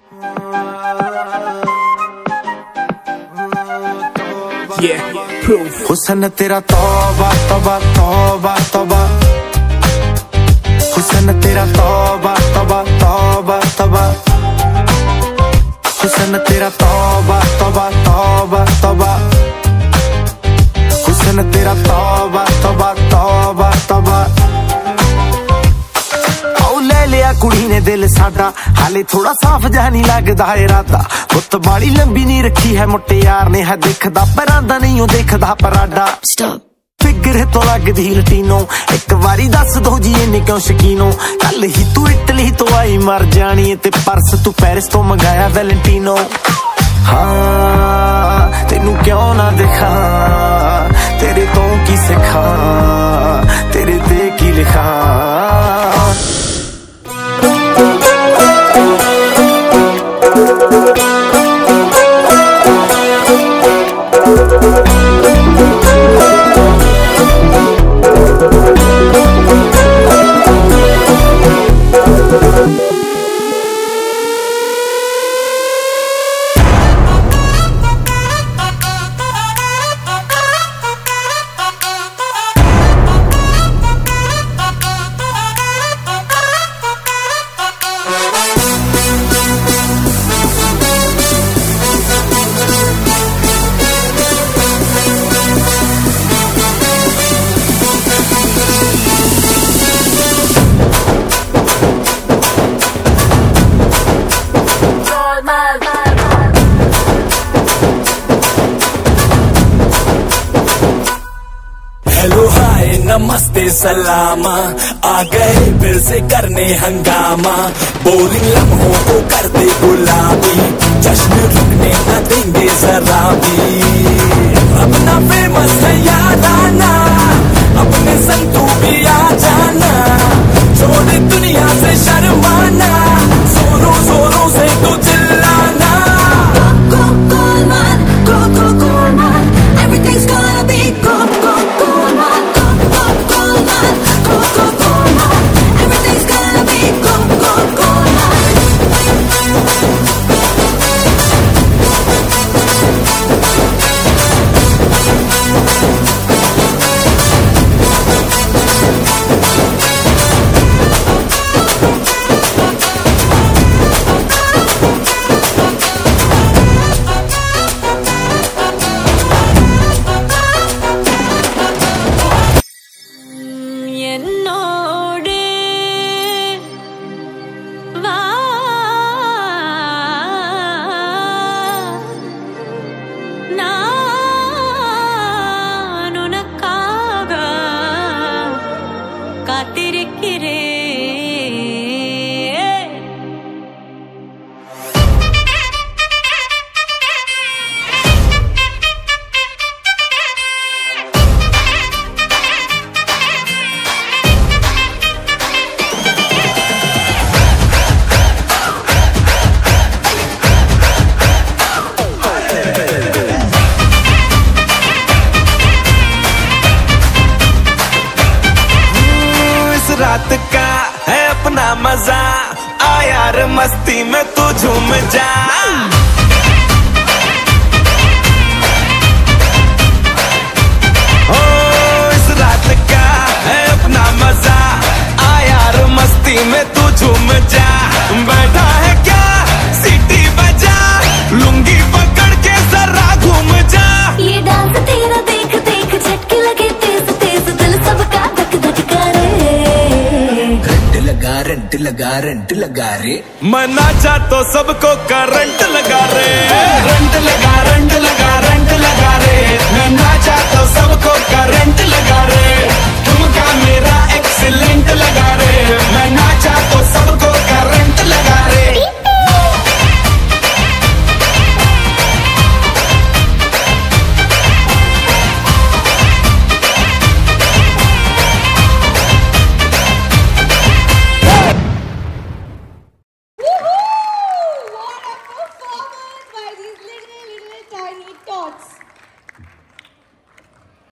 हुसन तेरा तौबा तौबा तौबा तौबा, हुसन तेरा तौबा तौबा तौबा तौबा, हुसन तेरा तौबा तौबा तौबा तौबा, हुसन तेरा तौबा तौबा तौबा तौबा। ले लिया कुड़ी ने दिल साडा, हाले थोड़ा साफ जा नहीं लगदा इरादा। बुत बाली लंबी नहीं रखी है मुट्टे यार ने, है दिखदा परांदा नहीं देखदा पराडा। फिगर तो लगदी लटीनो, एक बारी दस दो जी इन्ने क्यों शकीनो। कल ही तू इटली तो आई मर जानी, ते परस तू पेरिस तो मंगाया वैलेंटिनो। हाँ तेनू क्यों ना दिखा, तेरे तो की सिखा, तेरे ते की लिखा। हेलो हाय नमस्ते सलामा, आ गए फिर से करने हंगामा। बोरिंग लम्हों को कर दे गुलाबी, जश्न रुकने न देंगे जरा भी। अपना फेमस है याद आना, अपने संग तू भी आ जाना। छोड़ दुनिया से शर्माना, जोरों जोरों से तू चिल्लाना। Go, go, man, go, go, go, man. Everything's gonna be go, go, go, man. Go, go, go, man, go, go, go, man. Everything's gonna be go, go, go, man. रात का है अपना मजा, आ यार मस्ती में तू झूम जा। ओ इस रात का है अपना मजा, आ यार मस्ती में तू झूम जा। बैठा है क्या सीटी बजा, लुंगी पकड़ के जरा घूम जा। ये डांस तेरा देख देख झटके लगे तेज तेज, दिल सबका धक धक करे। रंट लगा रे, मना चाह तो सबको करंट लगा रे। रंट लगा रंट लगा रंट लगा रे, मना चाह तो सबको करंट लगा रे। तुमका मेरा एक